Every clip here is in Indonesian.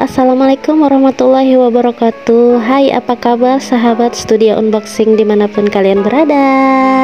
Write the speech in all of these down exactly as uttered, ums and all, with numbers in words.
Assalamualaikum warahmatullahi wabarakatuh. Hai, apa kabar sahabat studio unboxing dimanapun kalian berada?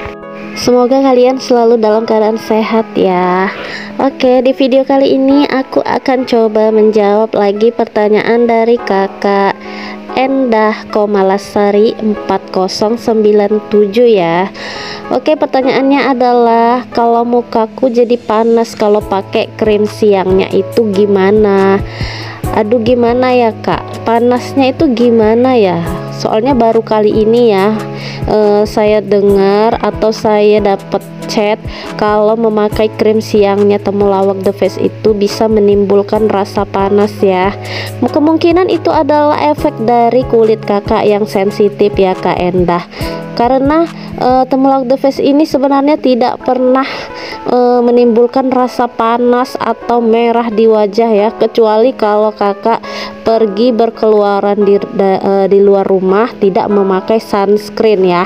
Semoga kalian selalu dalam keadaan sehat ya. Oke, di video kali ini aku akan coba menjawab lagi pertanyaan dari kakak Endah Komalasari empat nol sembilan tujuh ya. Oke, pertanyaannya adalah kalau mukaku jadi panas kalau pakai krim siangnya itu gimana? Aduh, gimana ya kak, panasnya itu gimana ya? Soalnya baru kali ini ya eh, saya dengar atau saya dapat chat kalau memakai krim siangnya temulawak The Face itu bisa menimbulkan rasa panas ya. Kemungkinan itu adalah efek dari kulit kakak yang sensitif ya kak Endah. Karena uh, temulawak The Face ini sebenarnya tidak pernah uh, menimbulkan rasa panas atau merah di wajah ya, kecuali kalau kakak pergi berkeluaran di, uh, di luar rumah tidak memakai sunscreen ya.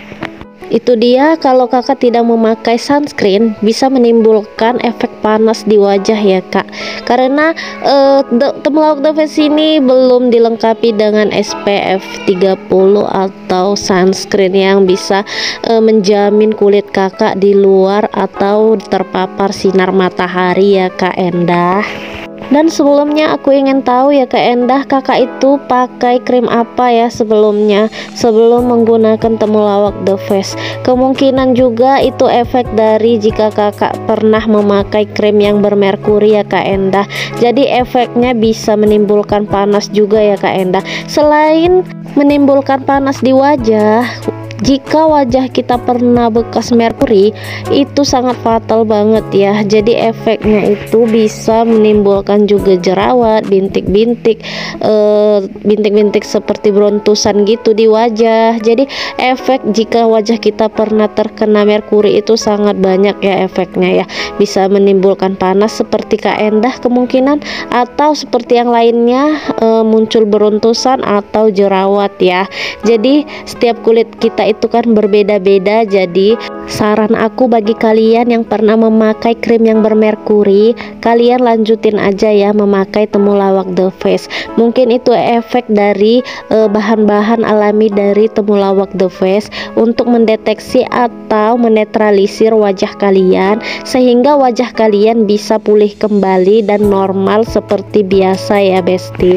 Itu dia, kalau kakak tidak memakai sunscreen bisa menimbulkan efek panas di wajah ya kak. Karena uh, temulawak The Face ini belum dilengkapi dengan S P F tiga puluh atau sunscreen yang bisa uh, menjamin kulit kakak di luar atau terpapar sinar matahari ya kak Endah. Dan sebelumnya aku ingin tahu ya kak Endah, kakak itu pakai krim apa ya sebelumnya sebelum menggunakan temulawak The Face. Kemungkinan juga itu efek dari jika kakak pernah memakai krim yang bermerkuri ya kak Endah. Jadi efeknya bisa menimbulkan panas juga ya kak Endah. Selain menimbulkan panas di wajah, jika wajah kita pernah bekas merkuri itu sangat fatal banget ya. Jadi efeknya itu bisa menimbulkan juga jerawat, bintik-bintik eh, bintik-bintik seperti brontusan gitu di wajah. Jadi efek jika wajah kita pernah terkena merkuri itu sangat banyak ya efeknya ya. Bisa menimbulkan panas seperti kak Endah kemungkinan, atau seperti yang lainnya eh, muncul brontusan atau jerawat ya. Jadi setiap kulit kita itu kan berbeda-beda. Jadi saran aku bagi kalian yang pernah memakai krim yang bermerkuri, kalian lanjutin aja ya memakai temulawak The Face. Mungkin itu efek dari bahan-bahan uh, alami dari temulawak The Face untuk mendeteksi atau menetralisir wajah kalian sehingga wajah kalian bisa pulih kembali dan normal seperti biasa ya besti.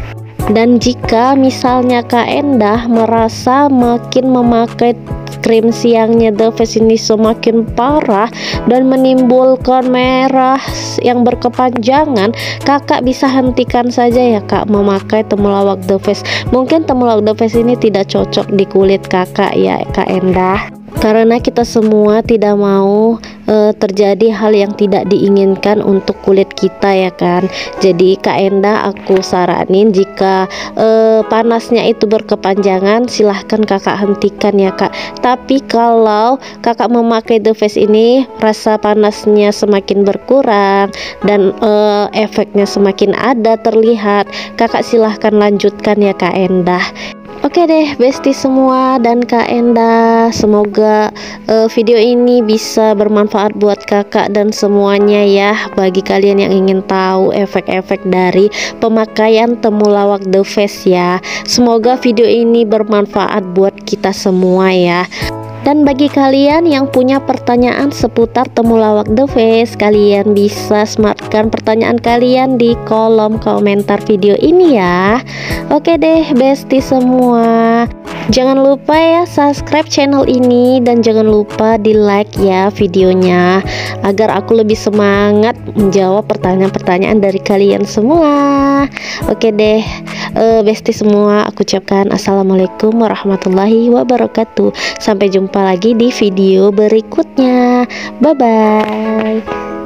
Dan jika misalnya kak Endah merasa makin memakai krim siangnya The Face ini semakin parah dan menimbulkan merah yang berkepanjangan, kakak bisa hentikan saja ya kak memakai temulawak The Face. Mungkin temulawak The Face ini tidak cocok di kulit kakak ya kak Endah, karena kita semua tidak mau e, terjadi hal yang tidak diinginkan untuk kulit kita ya kan. Jadi kak Endah aku saranin jika e, panasnya itu berkepanjangan silahkan kakak hentikan ya kak. Tapi kalau kakak memakai The Face ini rasa panasnya semakin berkurang dan e, efeknya semakin ada terlihat, kakak silahkan lanjutkan ya kak Endah. Oke deh besti semua dan kak Endah, semoga uh, video ini bisa bermanfaat buat kakak dan semuanya ya. Bagi kalian yang ingin tahu efek-efek dari pemakaian temulawak The Face ya, semoga video ini bermanfaat buat kita semua ya. Dan bagi kalian yang punya pertanyaan seputar temulawak The Face, kalian bisa sematkan pertanyaan kalian di kolom komentar video ini ya. Oke deh besti semua, jangan lupa ya subscribe channel ini dan jangan lupa di like ya videonya agar aku lebih semangat menjawab pertanyaan-pertanyaan dari kalian semua. Oke deh uh, besti semua, aku ucapkan assalamualaikum warahmatullahi wabarakatuh. Sampai jumpa lagi di video berikutnya. Bye bye.